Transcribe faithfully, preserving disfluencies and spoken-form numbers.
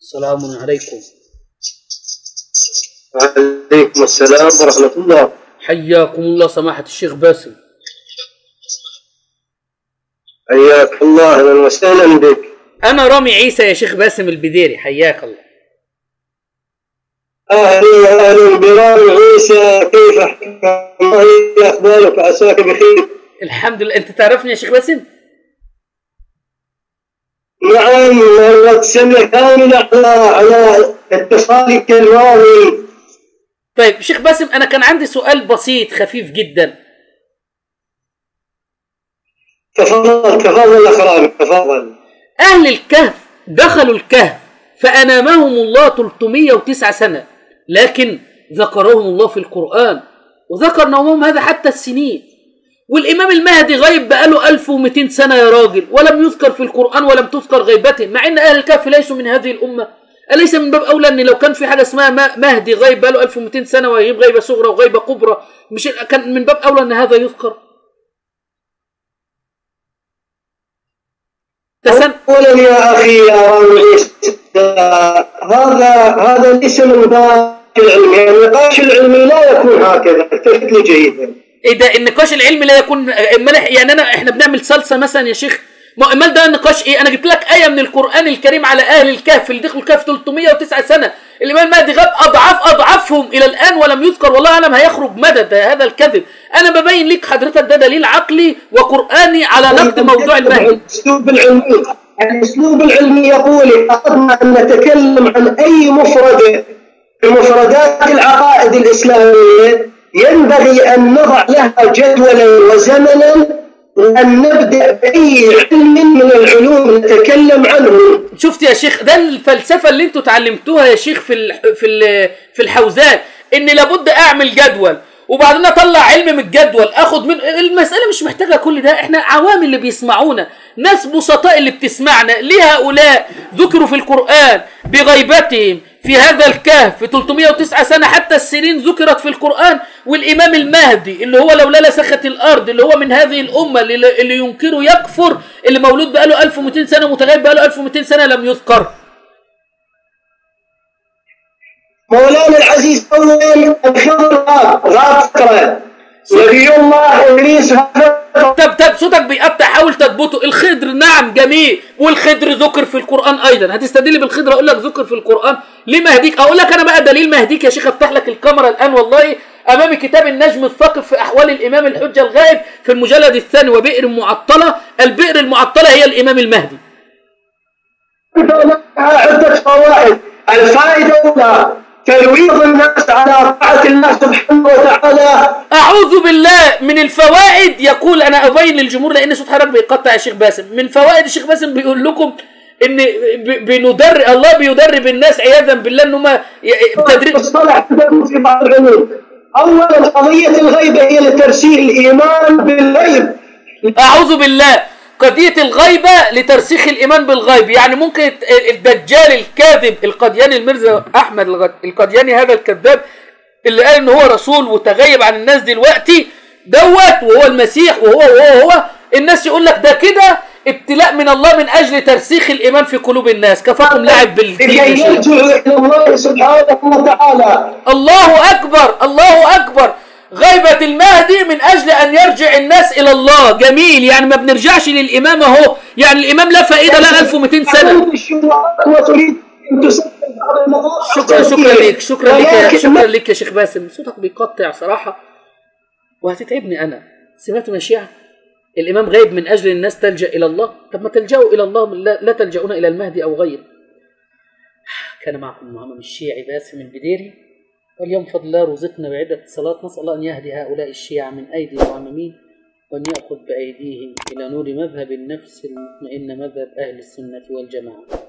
السلام عليكم. وعليكم السلام ورحمة الله. حياكم الله سماحة الشيخ باسم. حياك الله، أهلا وسهلا بك. أنا رامي عيسى يا شيخ باسم البديري، حياك الله. أهلا أهلا برامي عيسى، كيف أحوالك؟ عساك بخير. الحمد لله. أنت تعرفني يا شيخ باسم؟ نعم، مرت سنة كاملة على على اتصالك الراوي. طيب شيخ باسم، أنا كان عندي سؤال بسيط خفيف جدا. تفضل تفضل أخ رامي، تفضل. أهل الكهف دخلوا الكهف فأنامهم الله ثلاثمائة وتسعة سنة، لكن ذكرهم الله في القرآن وذكر نومهم هذا حتى السنين. والإمام المهدي غيب بقاله ألف ومئتين سنة يا راجل، ولم يذكر في القرآن ولم تذكر غيبته، مع أن أهل الكهف ليسوا من هذه الأمة. أليس من باب أولى أن لو كان في حاجة اسمها مهدي غيب بقاله ألف ومئتين سنة ويغيب غيبة صغرى وغيبة كبرى، مش كان من باب أولى أن هذا يذكر؟ تسن... أولا يا أخي يا رامي، هذا هذا ليس من باب العلم، يعني النقاش العلمي لا يكون هكذا، التفت لي جيدا. ايه ده النقاش العلمي لا يكون؟ يعني انا احنا بنعمل صلصه مثلا يا شيخ، ما امال ده النقاش ايه؟ انا جبت لك ايه من القران الكريم على اهل الكهف اللي دخلوا الكهف ثلاثمائة وتسعة سنه، الامام المهدي غاب اضعاف اضعافهم الى الان ولم يذكر، والله اعلم هيخرج مدد هذا الكذب. انا ببين لك حضرتك ده دليل عقلي وقراني على نقد موضوع المهدي. الاسلوب العلمي الاسلوب العلمي يقول اردنا ان نتكلم عن اي مفرده من مفردات العقائد الاسلاميه ينبغي أن نضع لها جدولا وزمنا، وأن نبدأ بأي علم من العلوم نتكلم عنه. شفت يا شيخ، ده الفلسفة اللي انتوا تعلمتوها يا شيخ في ال في ال في الحوزات، إن لابد أعمل جدول وبعدين أطلع علم من الجدول أخد من المسألة. مش محتاجة كل ده، إحنا عوام اللي بيسمعونا، ناس بسطاء اللي بتسمعنا. ليه هؤلاء ذكروا في القرآن بغيبتهم في هذا الكهف في ثلاثمائة وتسعة سنة، حتى السنين ذكرت في القرآن. والإمام المهدي اللي هو لولا لسخت الأرض، اللي هو من هذه الأمة اللي, اللي ينكره يكفر، اللي مولود بقاله ألف ومئتين سنة متغيب بقاله ألف ومئتين سنة لم يذكر. مولانا العزيز، أولا الخضر غاب غاب فترة، نبي الله إدريس. طب طب صوتك بيقطع، حاول تضبطه. الخضر نعم جميل، والخضر ذكر في القرآن أيضا. هتستدل بالخضر؟ أقول لك ذكر في القرآن. ليه مهديك؟ أقول لك أنا بقى دليل مهديك يا شيخ. أفتح لك الكاميرا الآن والله أمامي كتاب النجم الثاقب في أحوال الإمام الحجة الغائب في المجلد الثاني، وبئر معطلة. البئر المعطلة هي الإمام المهدي. عدة فوائد. الفائدة الأولى ترويض الناس على طاعة الله سبحانه وتعالى. أعوذ بالله من الفوائد. يقول أنا أبين للجمهور لأن صوت حضرتك بيقطع يا شيخ باسم. من فوائد الشيخ باسم بيقول لكم إن بندرب الله بيدرب الناس عياذا بالله إن هم تدريب الصلاح في بعض العلوم. أولا قضية الغيبة هي لترسيخ الإيمان بالغيب. أعوذ بالله. قضية الغيبة لترسيخ الإيمان بالغيب، يعني ممكن الدجال الكاذب القدياني الميرزا أحمد القدياني هذا الكذاب اللي قال إن هو رسول وتغيب عن الناس دلوقتي دوت وهو المسيح وهو وهو هو الناس يقول لك ده كده ابتلاء من الله من أجل ترسيخ الإيمان في قلوب الناس. كفاكم لاعب بالدين. يرجع إلى الله سبحانه وتعالى. الله أكبر الله أكبر. غيبة المهدي من أجل أن يرجع الناس إلى الله. جميل، يعني ما بنرجعش للإمام أهو، يعني الإمام لا فائدة لا ألف ومئتين سنة. شكرا شكرا لك شكرا لك شكرا لك يا شيخ باسم. صوتك بيقطع صراحة وهتتعبني أنا. سمعتوا يا شيعة؟ الإمام غيب من أجل الناس تلجأ إلى الله. طب ما تلجأوا إلى الله، لا تلجأون إلى المهدي أو غيره. كان معكم محمد الشيعي باسم البديري، واليوم بفضل الله رزقنا بعدة اتصالات. نسأل الله أن يهدي هؤلاء الشيعة من أيدي المعممين، وأن يأخذ بأيديهم إلى نور مذهب النفس المطمئن، مذهب أهل السنة والجماعة.